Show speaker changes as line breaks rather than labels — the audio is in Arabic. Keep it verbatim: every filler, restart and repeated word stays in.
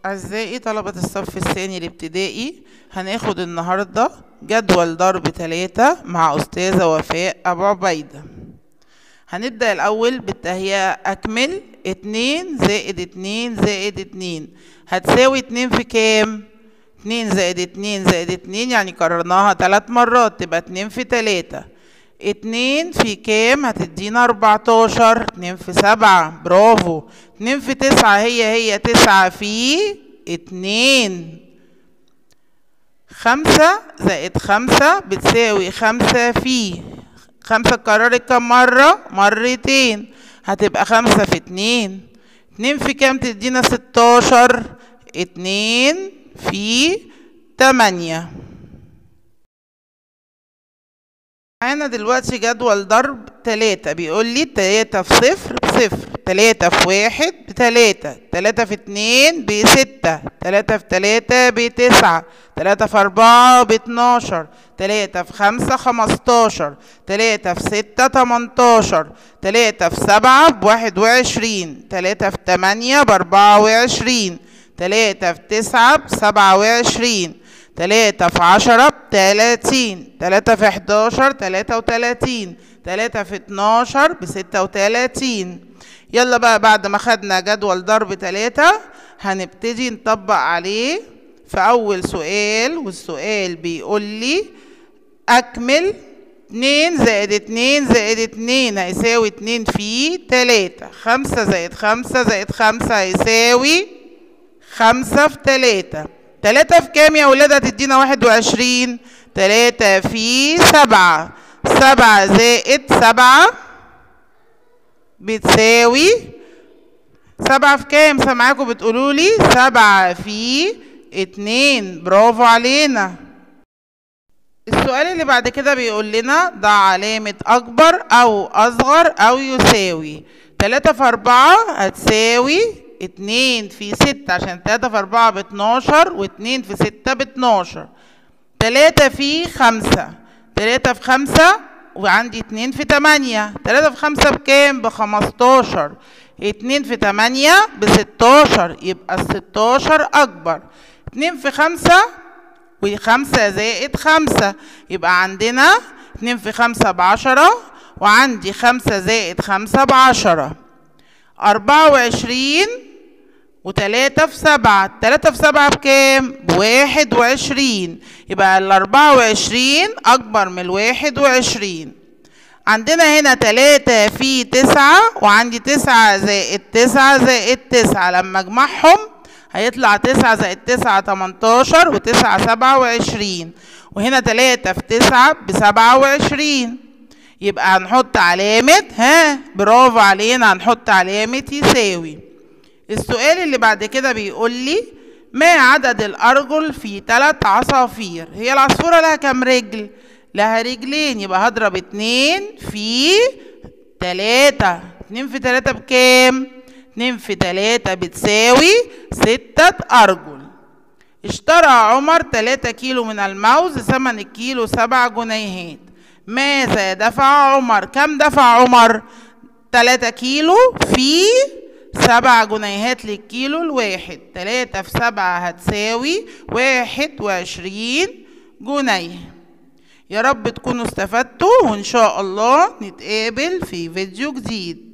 أعزائي طلبة الصف الثاني الابتدائي، هناخد النهاردة جدول ضرب تلاتة مع أستاذة وفاء أبو عبيدة. هنبدأ الأول بالتهيئة. أكمل اتنين زائد اتنين زائد اتنين هتساوي اتنين في كام؟ اتنين زائد اتنين زائد اتنين يعني كررناها تلات مرات تبقى اتنين في تلاتة. اتنين في كام؟ هتدينا اربعتاشر. اتنين في سبعة، برافو. اتنين في تسعة هي هي تسعة في اتنين. خمسة زائد خمسة بتساوي خمسة في خمسة اتكررت كم مرة؟ مرتين، هتبقى خمسة في اتنين. اتنين في كام تدينا ستاشر؟ اتنين في تمانية. معانا دلوقتي جدول ضرب تلاتة، بيقول لي تلاتة في صفر بصفر، تلاتة في واحد بتلاتة، تلاتة في اتنين بستة، تلاتة في تلاتة بتسعة، تلاتة في أربعة باتناشر، تلاتة في خمسة خمستاشر، تلاتة في ستة تمنتاشر، تلاتة في سبعة بواحد وعشرين، تلاتة في تمانية بأربعة وعشرين، تلاتة في تسعة بسبعة وعشرين، تلاتة في عشرة بتلاتين، تلاتة في حداشر تلاتة وتلاتين، تلاتة في اتناشر بستة وتلاتين. يلا بقى بعد ما خدنا جدول ضرب تلاتة هنبتدي نطبق عليه في أول سؤال، والسؤال بيقول لي أكمل اتنين زائد اتنين زائد اتنين هيساوي اتنين في تلاتة. خمسة زائد خمسة زائد خمسة هيساوي خمسة في تلاتة. تلاتة في كام يا ولاد هتدينا واحد وعشرين؟ تلاتة في سبعة. سبعة زائد سبعة بتساوي سبعة في كام؟ سامعاكم بتقولولي سبعة في اتنين، برافو علينا. السؤال اللي بعد كده بيقول لنا ضع علامة أكبر أو أصغر أو يساوي. تلاتة في أربعة هتساوي اتنين في ستة، عشان تلاتة في أربعة باتناشر واتنين في ستة باتناشر. تلاتة في خمسة، تلاتة في خمسة وعندي اتنين في تمانية، تلاتة في خمسة بكام؟ بخمستاشر. اتنين في تمانية بستاشر، يبقى الستاشر أكبر. اتنين في خمسة وخمسة زائد خمسة، يبقى عندنا اتنين في خمسة بعشرة، وعندي خمسة زائد خمسة بعشرة. أربعة وعشرين وتلاتة في سبعة، تلاتة في سبعة بكام؟ بواحد وعشرين، يبقى الأربعة وعشرين أكبر من الواحد وعشرين. عندنا هنا تلاتة في تسعة، وعندي تسعة زائد تسعة زائد تسعة، لما أجمعهم هيطلع تسعة زائد تسعة تمنتاشر، وتسعة سبعة وعشرين، وهنا تلاتة في تسعة بسبعة وعشرين، يبقى هنحط علامة ها، برافو علينا، هنحط علامة يساوي. السؤال اللي بعد كده بيقول لي ما عدد الأرجل في تلات عصافير؟ هي العصفورة لها كام رجل؟ لها رجلين، يبقى هضرب اتنين في تلاتة. اتنين في تلاتة بكام؟ اتنين في تلاتة بتساوي ستة أرجل. اشترى عمر تلاتة كيلو من الموز، ثمن الكيلو سبع جنيهات. ماذا دفع عمر؟ كم دفع عمر؟ تلاتة كيلو في سبع جنيهات للكيلو الواحد. تلاتة في سبعة هتساوي واحد وعشرين جنيه. يا رب تكونوا استفدتوا، وإن شاء الله نتقابل في فيديو جديد.